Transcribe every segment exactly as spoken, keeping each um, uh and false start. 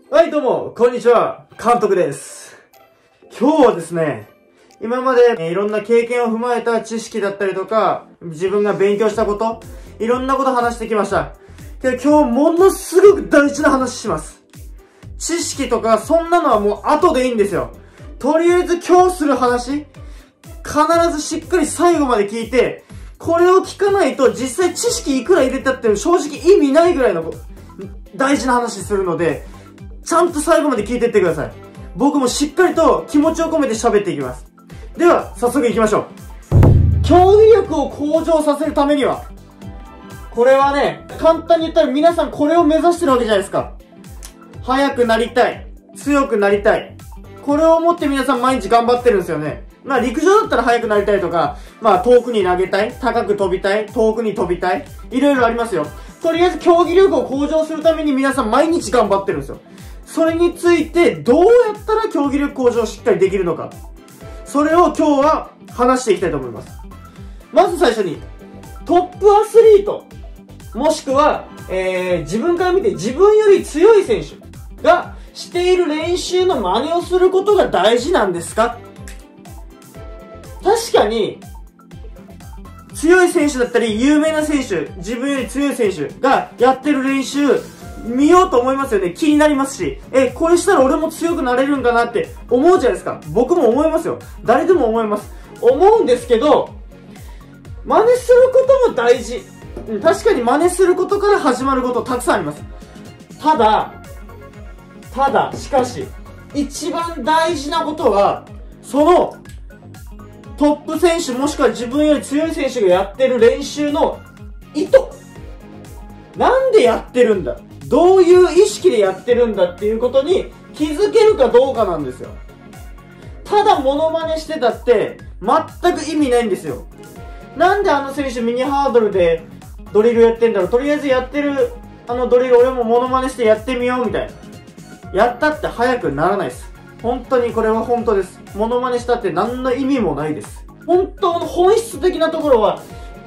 はい、どうも、こんにちは。監督です。今日はですね、今まで、えー、いろんな経験を踏まえた知識だったりとか、自分が勉強したこと、いろんなこと話してきました。けど今日ものすごく大事な話します。知識とか、そんなのはもう後でいいんですよ。とりあえず今日する話、必ずしっかり最後まで聞いて、これを聞かないと実際知識いくら入れたって正直意味ないぐらいの大事な話するので、ちゃんと最後まで聞いていってください。僕もしっかりと気持ちを込めて喋っていきます。では、早速行きましょう。競技力を向上させるためには、これはね、簡単に言ったら皆さんこれを目指してるわけじゃないですか。速くなりたい。強くなりたい。これを思って皆さん毎日頑張ってるんですよね。まあ陸上だったら速くなりたいとか、まあ遠くに投げたい、高く飛びたい、遠くに飛びたい。いろいろありますよ。とりあえず競技力を向上するために皆さん毎日頑張ってるんですよ。それについてどうやったら競技力向上をしっかりできるのか。それを今日は話していきたいと思います。まず最初に、トップアスリート、もしくは、えー、自分から見て自分より強い選手がしている練習の真似をすることが大事なんですか？確かに、強い選手だったり、有名な選手、自分より強い選手がやってる練習、見ようと思いますよね。気になりますし、え、これしたら俺も強くなれるんかなって思うじゃないですか。僕も思いますよ。誰でも思います。思うんですけど、真似することも大事。確かに真似することから始まることたくさんあります。ただ、ただ、しかし、一番大事なことは、その、トップ選手もしくは自分より強い選手がやってる練習の意図。なんでやってるんだ？どういう意識でやってるんだっていうことに気づけるかどうかなんですよ。ただモノマネしてたって全く意味ないんですよ。なんであの選手ミニハードルでドリルやってんだろう？とりあえずやってるあのドリル俺もモノマネしてやってみようみたいな。やったって速くならないです。本当にこれは本当です。モノマネしたって何の意味もないです。本当の本質的なところは、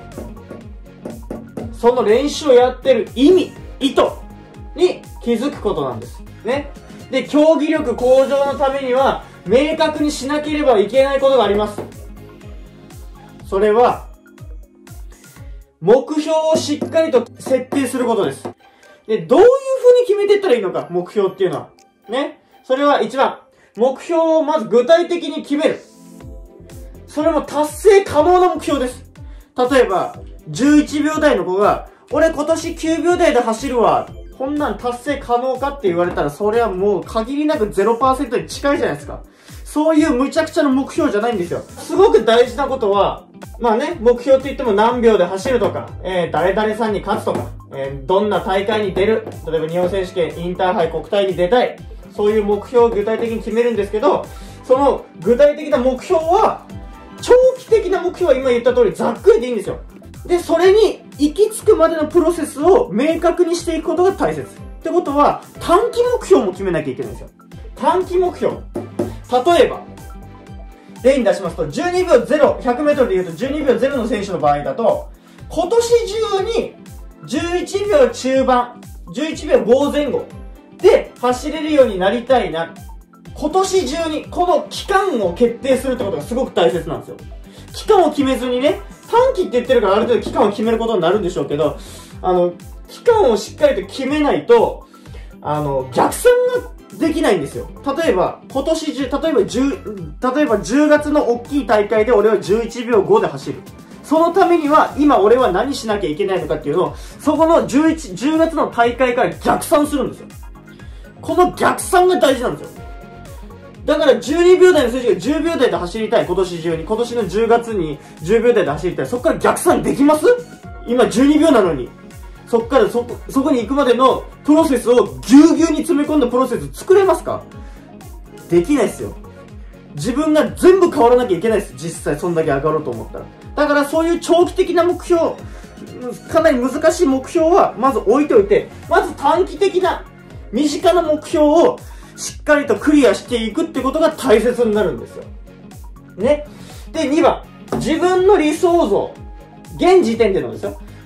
その練習をやってる意味、意図に気づくことなんです。ね。で、競技力向上のためには、明確にしなければいけないことがあります。それは、目標をしっかりと設定することです。で、どういう風に決めていったらいいのか、目標っていうのは。ね。それは一番、目標をまず具体的に決める。それも達成可能な目標です。例えば、じゅういちびょう台の子が、俺今年きゅうびょう台で走るわ。こんなん達成可能かって言われたら、それはもう限りなく ゼロパーセント に近いじゃないですか。そういう無茶苦茶な目標じゃないんですよ。すごく大事なことは、まあね、目標って言っても何秒で走るとか、えー、誰々さんに勝つとか、えー、どんな大会に出る。例えば日本選手権、インターハイ、国体に出たい。そういう目標を具体的に決めるんですけど、その具体的な目標は、長期的な目標は今言った通りざっくりでいいんですよ。で、それに行き着くまでのプロセスを明確にしていくことが大切。ってことは、短期目標も決めなきゃいけないんですよ。短期目標。例えば、例に出しますと、じゅうにびょうゼロ、ひゃくメートルで言うとじゅうにびょうゼロの選手の場合だと、今年中にじゅういちびょう中盤、じゅういちびょうご前後で走れるようになりたいな。今年中にこの期間を決定するってことがすごく大切なんですよ。期間を決めずにね、短期って言ってるからある程度期間を決めることになるんでしょうけど、あの、期間をしっかりと決めないと、あの、逆算ができないんですよ。例えば、今年中、例えば10、例えばじゅうがつの大きい大会で俺はじゅういちびょうごで走る。そのためには、今俺は何しなきゃいけないのかっていうのを、そこのじゅういち、じゅうがつの大会から逆算するんですよ。この逆算が大事なんですよ。だからじゅうにびょう台の選手がじゅうびょう台で走りたい。今年中に。今年のじゅうがつにじゅうびょう台で走りたい。そこから逆算できます？今じゅうにびょうなのに。そこからそこ、そこに行くまでのプロセスをぎゅうぎゅうに詰め込んだプロセス作れますか？できないですよ。自分が全部変わらなきゃいけないです。実際そんだけ上がろうと思ったら。だからそういう長期的な目標、かなり難しい目標はまず置いておいて、まず短期的な身近な目標をしっかりとクリアしていくってことが大切になるんですよ。ね。で、にばん。自分の理想像。現時点でのですよ。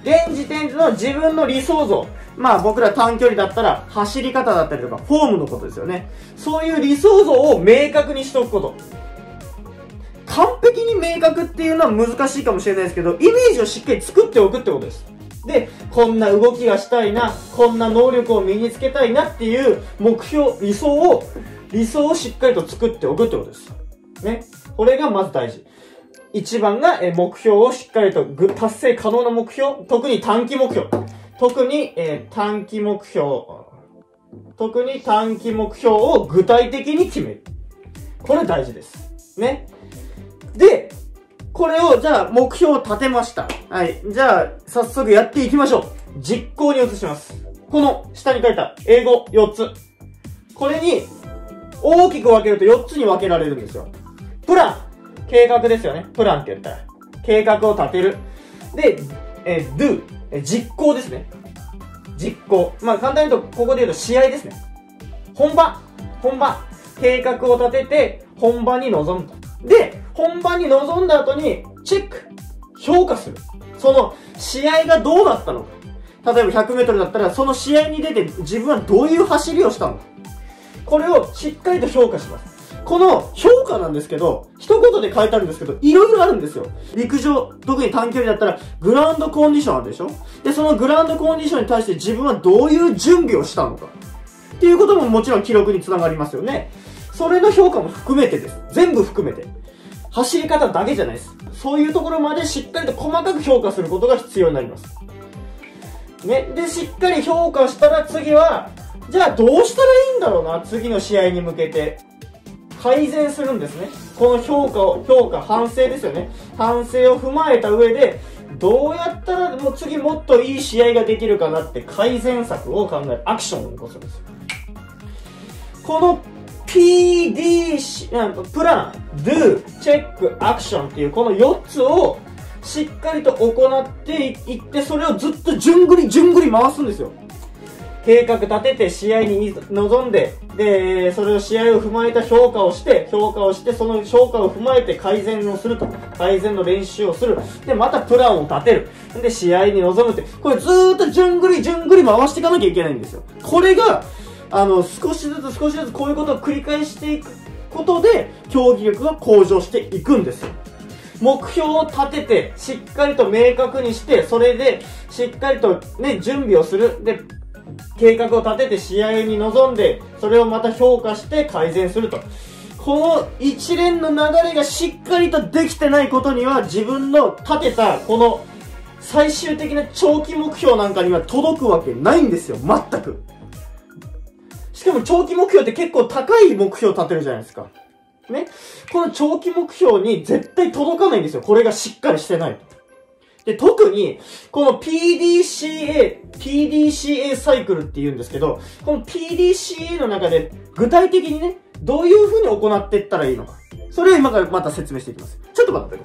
現時点での自分の理想像。まあ僕ら短距離だったら走り方だったりとかフォームのことですよね。そういう理想像を明確にしておくこと。完璧に明確っていうのは難しいかもしれないですけど、イメージをしっかり作っておくってことです。で、こんな動きがしたいな、こんな能力を身につけたいなっていう目標、理想を、理想をしっかりと作っておくってことです。ね。これがまず大事。一番が、え目標をしっかりとぐ達成可能な目標、特に短期目標。特に、えー、短期目標、特に短期目標を具体的に決める。これ大事です。ね。で、これを、じゃあ、目標を立てました。はい。じゃあ、早速やっていきましょう。実行に移します。この、下に書いた、英語よっつ。これに、大きく分けるとよっつに分けられるんですよ。プラン。計画ですよね。プランって言ったら。計画を立てる。で、えー、do。え実行ですね。実行。まあ、簡単に言うと、ここで言うと試合ですね。本番。本番。計画を立てて、本番に臨むと。で、本番に臨んだ後に、チェック。評価する。その、試合がどうだったのか。例えばひゃくメートルだったら、その試合に出て自分はどういう走りをしたのか。これをしっかりと評価します。この評価なんですけど、一言で書いてあるんですけど、いろいろあるんですよ。陸上、特に短距離だったら、グラウンドコンディションあるでしょ？で、そのグラウンドコンディションに対して自分はどういう準備をしたのか。っていうことももちろん記録につながりますよね。それの評価も含めてです。全部含めて。走り方だけじゃないです。そういうところまでしっかりと細かく評価することが必要になります。ね。で、しっかり評価したら次は、じゃあどうしたらいいんだろうな、次の試合に向けて。改善するんですね。この評価を、評価、反省ですよね。反省を踏まえた上で、どうやったらもう次もっといい試合ができるかなって改善策を考える。アクションを起こすんですよ。この ピーディーシー、プラン、do、チェック、アクションっていうこのよっつをしっかりと行っていって、それをずっと順繰り順繰り回すんですよ。計画立てて試合に臨んで、で、それを試合を踏まえた評価をして、評価をして、その評価を踏まえて改善をすると。改善の練習をする。で、またプランを立てる。で、試合に臨むって。これずーっと順繰り順繰り回していかなきゃいけないんですよ。これが、あの、少しずつ少しずつこういうことを繰り返していくことで、競技力が向上していくんですよ。目標を立てて、しっかりと明確にして、それで、しっかりとね、準備をする。で、計画を立てて試合に臨んで、それをまた評価して改善すると。この一連の流れがしっかりとできてないことには、自分の立てたこの最終的な長期目標なんかには届くわけないんですよ、全く。しかも長期目標って結構高い目標を立てるじゃないですか。ね。この長期目標に絶対届かないんですよ、これがしっかりしてないと。で、特に、この ピーディーシーエー、ピーディーシーエー サイクルって言うんですけど、この ピーディーシーエー の中で具体的にね、どういう風に行っていったらいいのか。それを今からまた説明していきます。ちょっと待ってく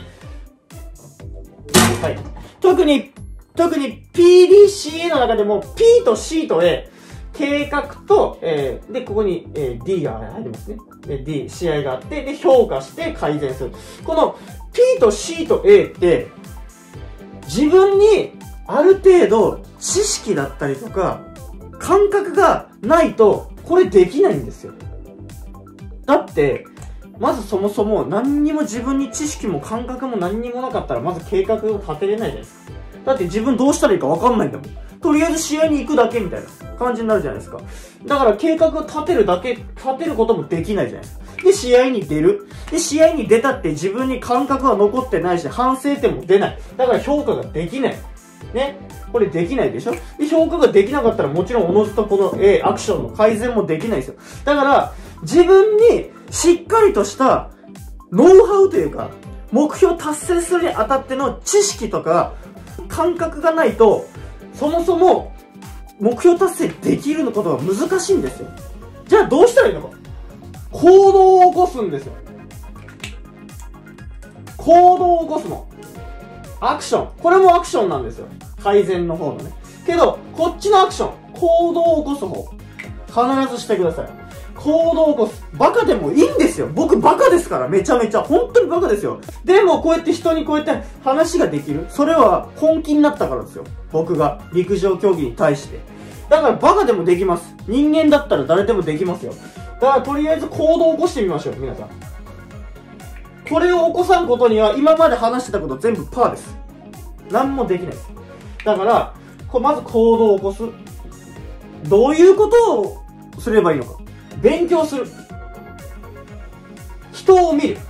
ださい。はい。特に、特に ピーディーシーエー の中でも P と C と A、計画と、えー、で、ここに、えー、D が入りますね。で、D、試合があって、で、評価して改善する。この P と C と A って、自分にある程度知識だったりとか感覚がないとこれできないんですよ。だってまずそもそも何にも自分に知識も感覚も何にもなかったらまず計画を立てれないじゃないですか。だって自分どうしたらいいか分かんないんだもん。とりあえず試合に行くだけみたいな感じになるじゃないですか。だから計画を立てるだけ、立てることもできないじゃないですか。で、試合に出る。で、試合に出たって自分に感覚は残ってないし、反省点も出ない。だから評価ができない。ね。これできないでしょ？で、評価ができなかったらもちろんおのずとこの、えー、アクションの改善もできないですよ。だから、自分にしっかりとしたノウハウというか、目標達成するにあたっての知識とか、感覚がないと、そもそも目標達成できることが難しいんですよ。じゃあどうしたらいいのか。行動を起こすんですよ。行動を起こすの。アクション。これもアクションなんですよ。改善の方のね。けど、こっちのアクション。行動を起こす方。 ずしてください。行動を起こす。バカでもいいんですよ。僕バカですから、めちゃめちゃ。本当にバカですよ。でも、こうやって人にこうやって話ができる。それは本気になったからですよ。僕が。陸上競技に対して。だからバカでもできます。人間だったら誰でもできますよ。だからとりあえず行動を起こしてみましょう、皆さん。これを起こさんことには、今まで話してたこと全部パーです。何もできないです。だから、こうまず行動を起こす。どういうことをすればいいのか。勉強する。人を見る。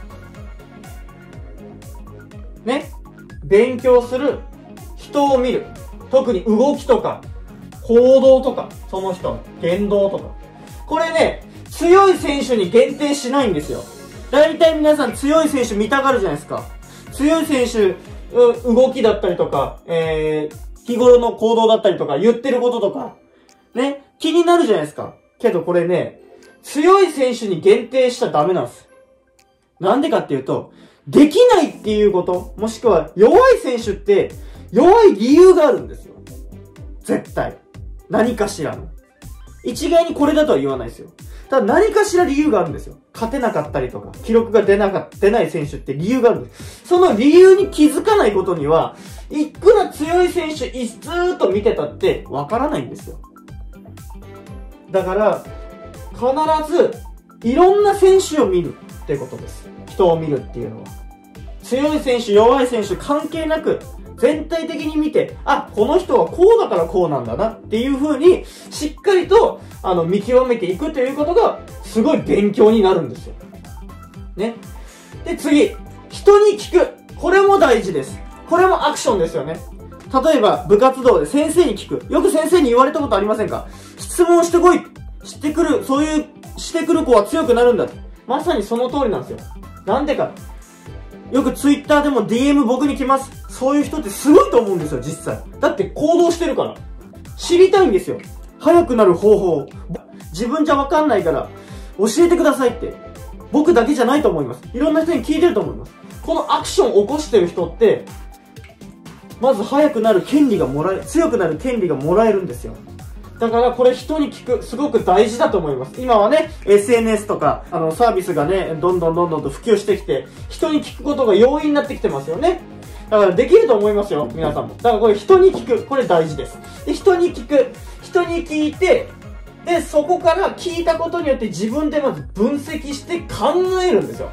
ね。勉強する。人を見る。特に動きとか、行動とか、その人の言動とか。これね、強い選手に限定しないんですよ。だいたい皆さん強い選手見たがるじゃないですか。強い選手、動きだったりとか、えー、日頃の行動だったりとか、言ってることとか、ね、気になるじゃないですか。けどこれね、強い選手に限定しちゃダメなんです。なんでかっていうと、できないっていうこと、もしくは弱い選手って、弱い理由があるんですよ。絶対。何かしらの。一概にこれだとは言わないですよ。ただ何かしら理由があるんですよ。勝てなかったりとか、記録が出なかった、出ない選手って理由があるんです。その理由に気づかないことには、いくら強い選手、ずーっと見てたってわからないんですよ。だから、必ず、いろんな選手を見るってことです。人を見るっていうのは。強い選手、弱い選手関係なく、全体的に見て、あ、この人はこうだからこうなんだなっていう風に、しっかりと、あの、見極めていくということが、すごい勉強になるんですよ。ね。で、次。人に聞く。これも大事です。これもアクションですよね。例えば、部活動で先生に聞く。よく先生に言われたことありませんか？質問してこい。してくる、そういう、してくる子は強くなるんだ。まさにその通りなんですよ。なんでか。よくツイッターでも ディーエム 僕に来ます。そういう人ってすごいと思うんですよ、実際。だって行動してるから。知りたいんですよ。速くなる方法。自分じゃわかんないから、教えてくださいって。僕だけじゃないと思います。いろんな人に聞いてると思います。このアクションを起こしてる人って、まず速くなる権利がもらえ、強くなる権利がもらえるんですよ。だからこれ人に聞く、すごく大事だと思います。今はね、エスエヌエス とか、あの、サービスがね、どんどんどんどんと普及してきて、人に聞くことが容易になってきてますよね。だからできると思いますよ、皆さんも。だからこれ人に聞く、これ大事です。で、人に聞く、人に聞いて、で、そこから聞いたことによって自分でまず分析して考えるんですよ。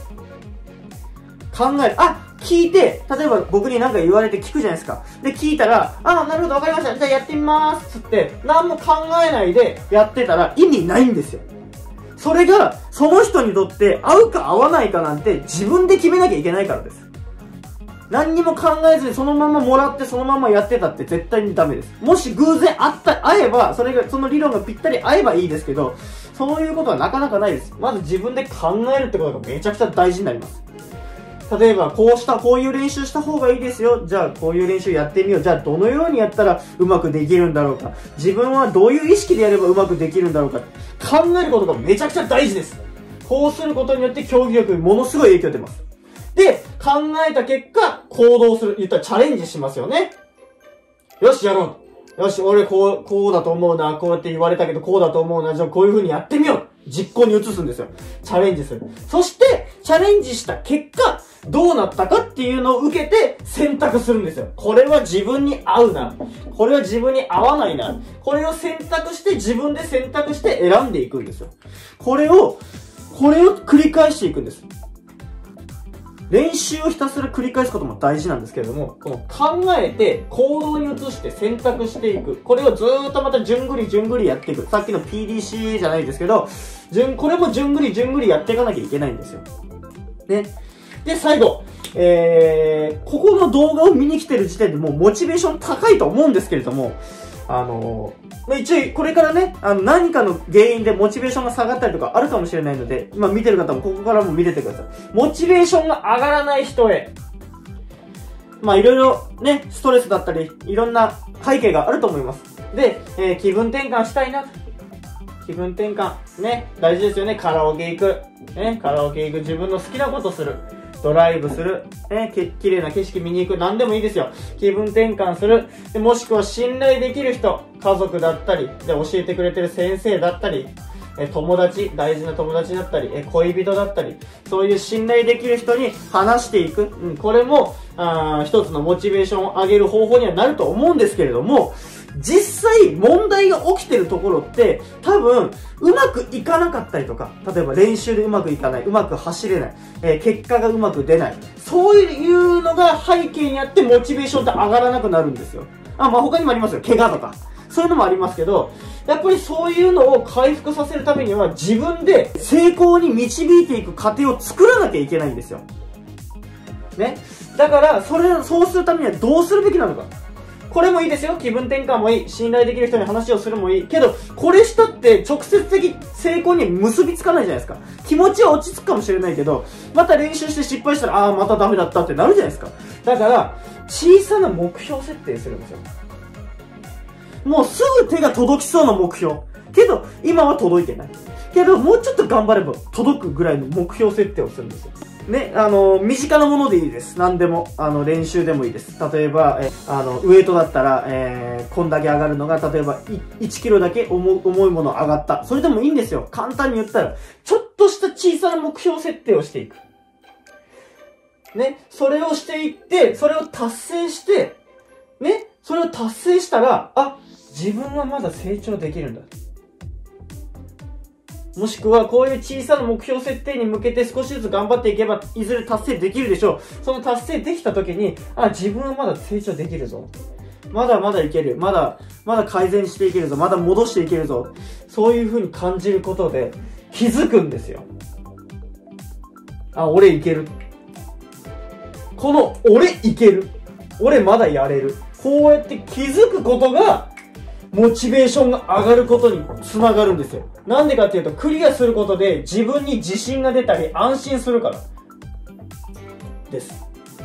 考える。あ、聞いて、例えば僕に何か言われて聞くじゃないですか。で、聞いたら、あ、なるほど、わかりました。じゃあやってみまーす。つって、何も考えないでやってたら意味ないんですよ。それが、その人にとって合うか合わないかなんて自分で決めなきゃいけないからです。何にも考えずにそのままもらってそのままやってたって絶対にダメです。もし偶然あった、会えば、それが、その理論がぴったり合えばいいですけど、そういうことはなかなかないです。まず自分で考えるってことがめちゃくちゃ大事になります。例えば、こうした、こういう練習した方がいいですよ。じゃあ、こういう練習やってみよう。じゃあ、どのようにやったらうまくできるんだろうか。自分はどういう意識でやればうまくできるんだろうか。考えることがめちゃくちゃ大事です。こうすることによって競技力にものすごい影響出ます。で、考えた結果、行動する。言ったらチャレンジしますよね。よし、やろう。よし、俺こう、こうだと思うな。こうやって言われたけど、こうだと思うな。じゃあ、こういう風にやってみよう。実行に移すんですよ。チャレンジする。そして、チャレンジした結果、どうなったかっていうのを受けて選択するんですよ。これは自分に合うな。これは自分に合わないな。これを選択して自分で選択して選んでいくんですよ。これを、これを繰り返していくんです。練習をひたすら繰り返すことも大事なんですけれども、この考えて行動に移して選択していく。これをずーっとまた順繰り順繰りやっていく。さっきの ピーディーシー じゃないですけど、順、これも順繰り順繰りやっていかなきゃいけないんですよ。ね。で、最後。えー、ここの動画を見に来てる時点でもうモチベーション高いと思うんですけれども、あのー、一応これからね、あの何かの原因でモチベーションが下がったりとかあるかもしれないので、今見てる方もここからも見れてください。モチベーションが上がらない人へ、まあいろいろね、ストレスだったり、いろんな背景があると思います。で、えー、気分転換したいな。気分転換。ね、大事ですよね。カラオケ行く。ね、カラオケ行く。自分の好きなことする。 ドライブする。ね、き、綺麗な景色見に行く。何でもいいですよ。気分転換する。で、もしくは信頼できる人、家族だったり、で、教えてくれてる先生だったり、え、友達、大事な友達だったり、え、恋人だったり、そういう信頼できる人に話していく。うん、これも、あー、一つのモチベーションを上げる方法にはなると思うんですけれども、実際問題が起きてるところって多分うまくいかなかったりとか、例えば練習でうまくいかない、うまく走れない、えー、結果がうまく出ない、そういうのが背景にあってモチベーションって上がらなくなるんですよ。あ、まあ他にもありますよ。怪我とか。そういうのもありますけど、やっぱりそういうのを回復させるためには自分で成功に導いていく過程を作らなきゃいけないんですよ。ね。だから、それ、そうするためにはどうするべきなのか。これもいいですよ。気分転換もいい。信頼できる人に話をするもいい。けど、これしたって直接的成功に結びつかないじゃないですか。気持ちは落ち着くかもしれないけど、また練習して失敗したら、ああ、またダメだったってなるじゃないですか。だから、小さな目標設定するんですよ。もうすぐ手が届きそうな目標。けど、今は届いてない。けど、もうちょっと頑張れば届くぐらいの目標設定をするんですよ。ね、あの、身近なものでいいです。何でも、あの、練習でもいいです。例えば、え、あの、ウエイトだったら、えー、こんだけ上がるのが、例えば、いちキロだけ重、重いもの上がった。それでもいいんですよ。簡単に言ったら、ちょっとした小さな目標設定をしていく。ね、それをしていって、それを達成して、ね、それを達成したら、あ、自分はまだ成長できるんだ。もしくは、こういう小さな目標設定に向けて少しずつ頑張っていけば、いずれ達成できるでしょう。その達成できた時に、あ、自分はまだ成長できるぞ。まだまだいける。まだ、まだ改善していけるぞ。まだ戻していけるぞ。そういう風に感じることで、気づくんですよ。あ、俺いける。この、俺いける。俺まだやれる。こうやって気づくことが、モチベーションが上がることにつながるんですよ。なんでかっていうと、クリアすることで自分に自信が出たり安心するから。です。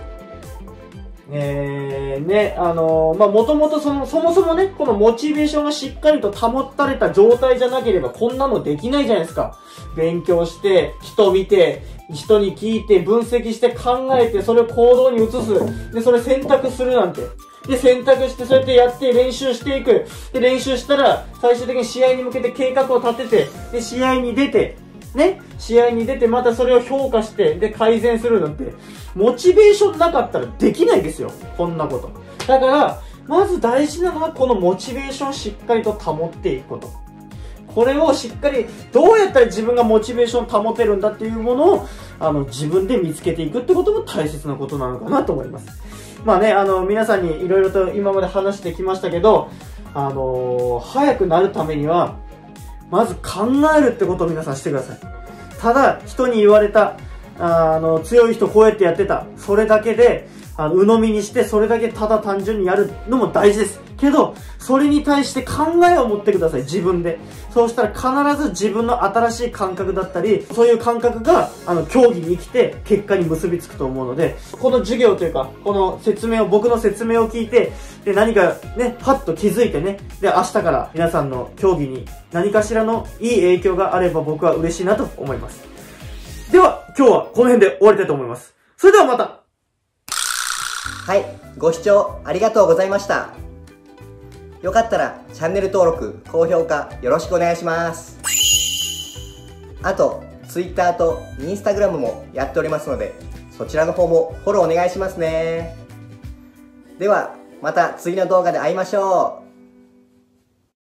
えー、ね、あのー、まあ、もともとその、そもそもね、このモチベーションがしっかりと保たれた状態じゃなければこんなのできないじゃないですか。勉強して、人見て、人に聞いて、分析して考えて、それを行動に移す。で、それ選択するなんて。で、選択して、そうやってやって練習していく。で、練習したら、最終的に試合に向けて計画を立てて、で、試合に出て、ね、試合に出て、またそれを評価して、で、改善するなんて、モチベーションなかったらできないですよ。こんなこと。だから、まず大事なのは、このモチベーションをしっかりと保っていくこと。これをしっかり、どうやったら自分がモチベーションを保てるんだっていうものを、あの、自分で見つけていくってことも大切なことなのかなと思います。まあね、あの、皆さんにいろいろと今まで話してきましたけど、あのー、早くなるためには、まず考えるってことを皆さんしてください。ただ、人に言われた、あの、強い人こうやってやってた。それだけで、あの、鵜呑みにして、それだけただ単純にやるのも大事です。けど、それに対して考えを持ってください。自分で。そうしたら必ず自分の新しい感覚だったり、そういう感覚が、あの、競技に生きて、結果に結びつくと思うので、この授業というか、この説明を、僕の説明を聞いて、で、何かね、はっと気づいてね、で、明日から皆さんの競技に何かしらのいい影響があれば僕は嬉しいなと思います。では、今日はこの辺で終わりたいと思います。それではまた。 はい、ご視聴ありがとうございました。よかったらチャンネル登録、高評価よろしくお願いします。あと、Twitter と Instagram もやっておりますので、そちらの方もフォローお願いしますね。では、また次の動画で会いましょう。